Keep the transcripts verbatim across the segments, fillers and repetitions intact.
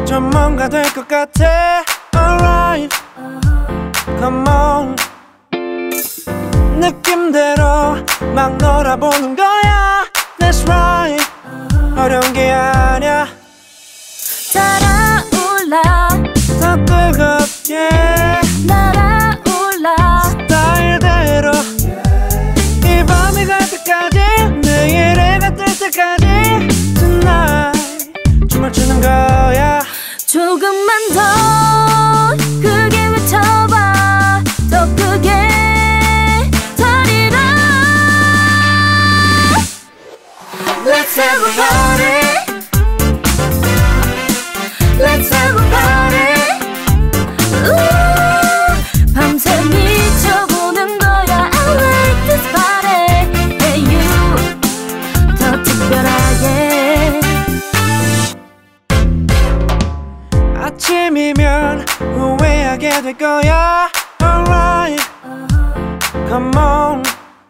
좀 뭔가 될 것 같아. Alright, come on. 느낌대로 막 놀아보는 거야. That's right, 어려운 게 아니야. 달아올라 더 뜨겁게 날아올라 스타일대로 이 밤이 갈 때까지 내일에 갈 때까지 Tonight 춤을 추는 거야. 조금만 더 크게 외쳐봐. 더 크게 달리라. Let's have a party. Let's have a party. Ooh, 밤새 미쳐보는 거야. I like this party. Hey you, 더 특별하게. 아침이면 후회하게 될 거야. Alright, come on.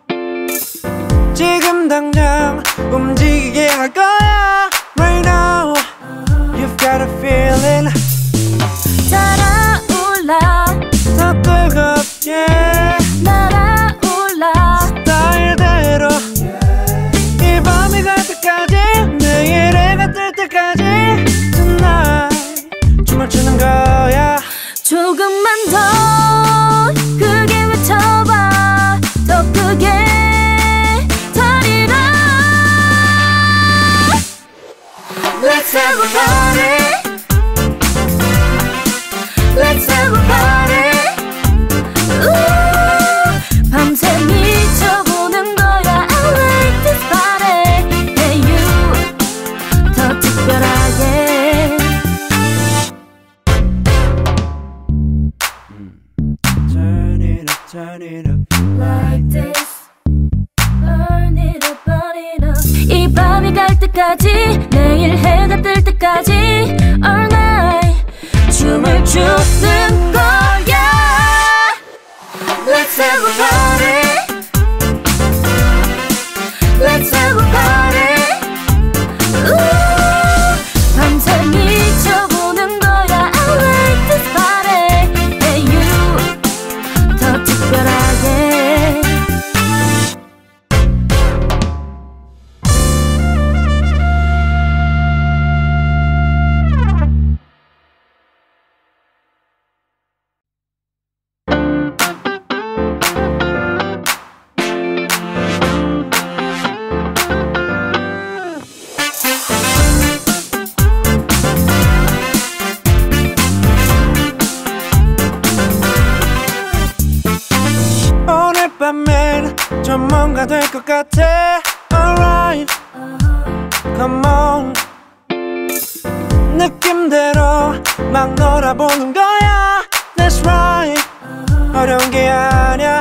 지금 당장 움직이게 할 거야. Right now, you've got a feeling. 달아올라 더 뜨겁게 날아올라 스타일대로 이 밤이 갈 때까지 내일에 갈 때까지 Tonight 춤을 추는 거야. 조금만 더 크게 외쳐봐. 더 크게 달리라. Let's have a party. Let's have a party. Ooh, 밤새 미쳐보는 거야. I like this party. Hey you, 더 특별하게. Turn it up, turn it up Like this. Burn it up, burn it up. 이 밤이 갈 때까지 내일 해가 뜰 때까지 All night 춤을 추는 거야. Let's have a party. Let's have a party. Ooh, 밤새 미쳐보는 거야. I like this party. Hey you, 더 특별하게. 오늘 밤엔 좀 뭔가 될 것 같아. Alright, come on. 느낌대로 막 놀아보는 거야. That's right, 어려운 게 아니야.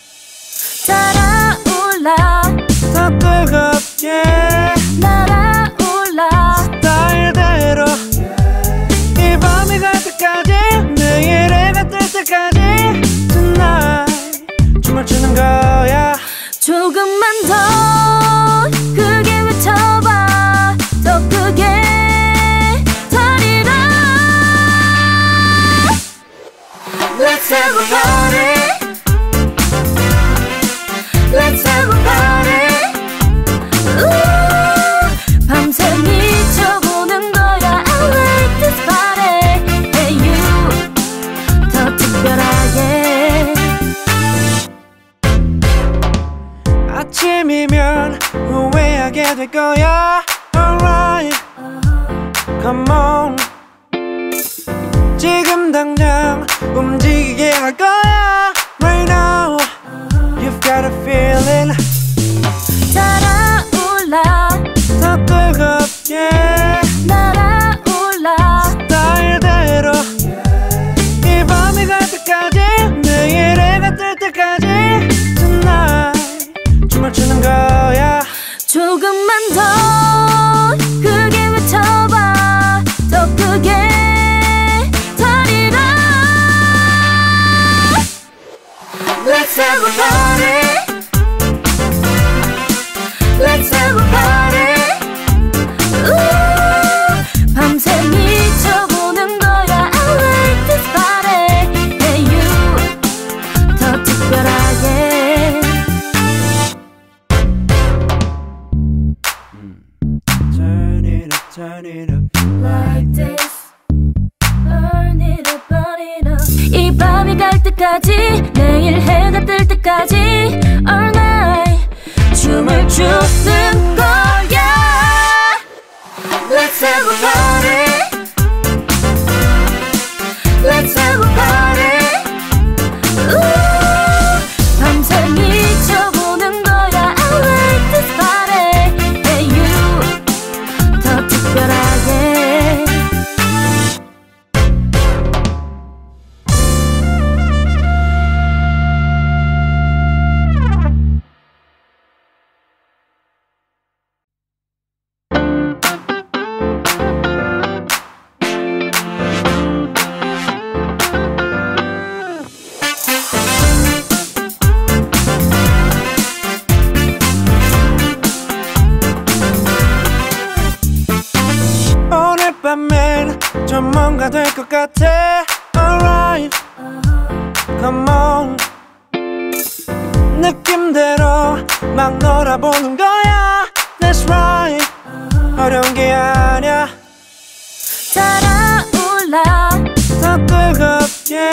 달아올라 더 뜨겁게 날아올라 스타일대로 이 밤이 갈 때까지 내일에 갈 때까지 Tonight 춤을 추는 거야. 조금만 더 크게 외쳐봐. 더 크게 달리라. Let's have a party. Let's have a party. Ooh, 밤새 미쳐보는 거야. I like this party. Hey you, 더 특별하게. 아침이면 후회하게 될 거야. Alright, come on. 지금 당장 움직이게 할 거야. Right now, you've got a feeling. 달아올라 더 뜨겁게 날아올라 스타일대로 이 밤이 갈 때까지 내일에 갈 때까지 Tonight 춤을 추는 거야. 조금만 더 크게 외쳐봐. 더 크게 달리라. Let's have a party. Let's have a party. Ooh, 밤새 미쳐보는 turn it up like this. Burn it up, burn it up. 이 밤이 갈 때까지, 내일 해가 뜰 때까지 all night 춤을 추는 거야. Let's have a party. Let's have a party. Ooh, 밤새 미쳐보는 거야. I like this party. Hey you, 더 특별하게. 밤엔 좀 뭔가 될 것 같아. Alright, come on. 느낌대로 막 놀아보는 거야. That's right, 어려운 게 아냐. 달아올라 더 뜨겁게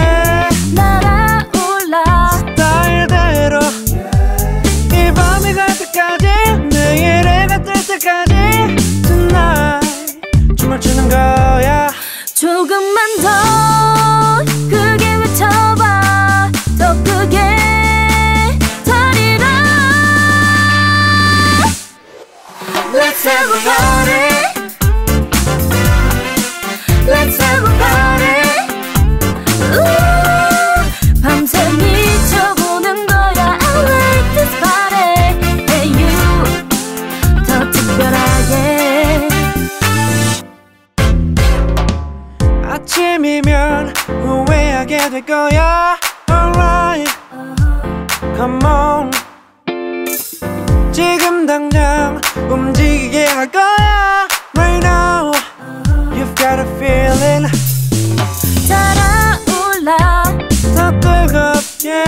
날아올라 스타일대로 이 밤이 갈 때까지, 내일 해가 뜰 때까지 Tonight 춤을 추는 거야. 조금만 더 크게 외쳐봐. 더 크게 달리라. Let's have a party. Let's have a party. Ooh, 밤새 미쳐보는 거야. I like this party. Hey you, 더 특별하게. 아침이면 후회하게 될 거야. Alright, come on. 지금 당장 움직이게 할 거야. Right now, you've got a feeling. 달아올라 더 뜨겁게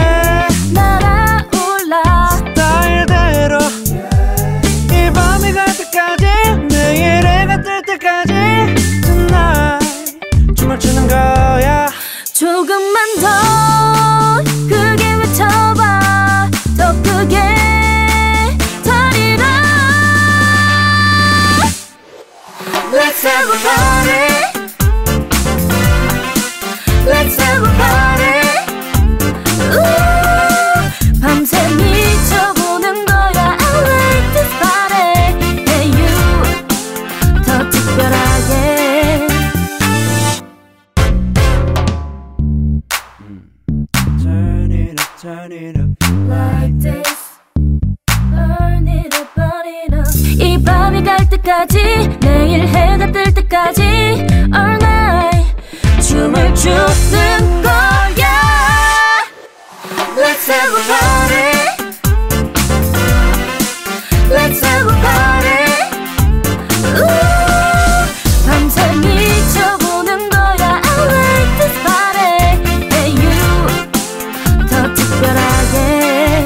날아올라 스타일대로 이 밤이 갈 때까지, 내일 해가 뜰 때까지 Tonight 춤을 추는 거야. 조금만 더 크게 외쳐봐. 더 크게 달리라. Let's have a party. Let's have a party. Ooh, 밤새 미쳐보는 거야. I like this party. Hey you, 더 특별하게. Turn it up, turn it up Like this. Burn it up, burn it up. 이 밤이 갈 때까지, 내일 해가 뜰 때까지 all night 춤을 추는 거야. Let's have a party. Let's have a party. Ooh, 밤새 미쳐보는 거야. I like this party. Hey you, 더 특별하게.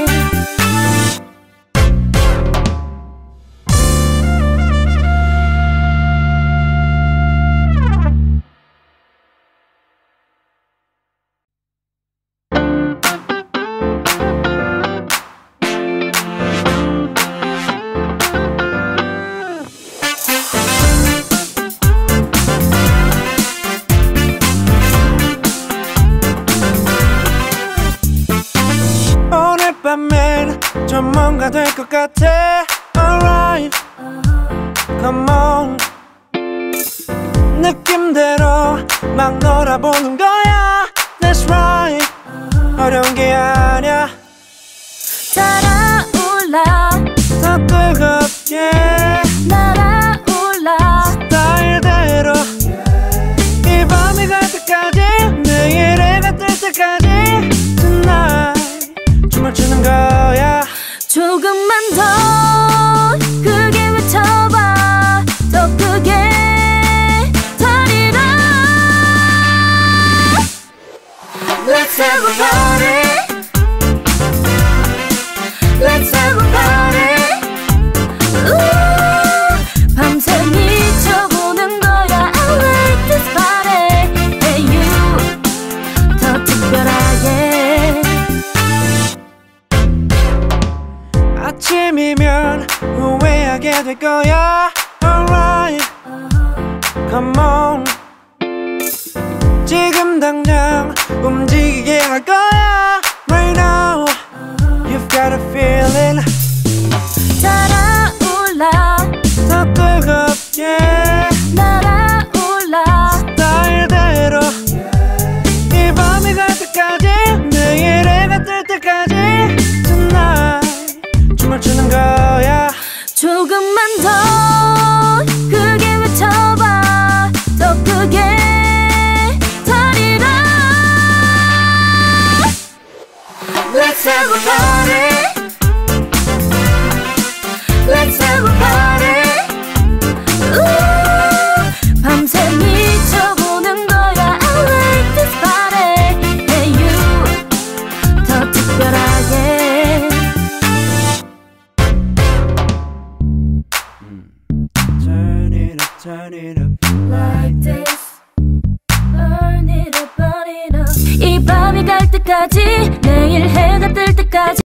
오늘 밤엔 좀 뭔가 될 것 같아. Alright, come on. 느낌대로 막 놀아보는 거야. That's right, 어려운 게 아냐. 달아올라 더 뜨겁게 날아올라 스타일대로 이 밤이 갈 때까지, 내일 해가 뜰 때까지 Tonight 춤을 추는 거야. 조금만 더 크게 외쳐봐. 더 크게 달리라. Let's have a party. 거야. Alright, come on. 지금 당장 움직이게 할 거야. Right now, you've got a feeling. 달아올라 더 뜨겁게 날아올라 스타일대로 이 밤이 갈 때까지 내일 해가 뜰 때까지 Tonight 춤을 추는 거야. 조금만 더 크게 외쳐봐. 더 크게 달리라. Let's have a party. Let's have a party. Ooh, 밤새 미쳐보는 거야. I like this party. Hey you 더 특별하게. Turn it up, turn it up Like this. Burn it up, burn it up. 이 밤이 갈 때까지 내일 해가 뜰 때까지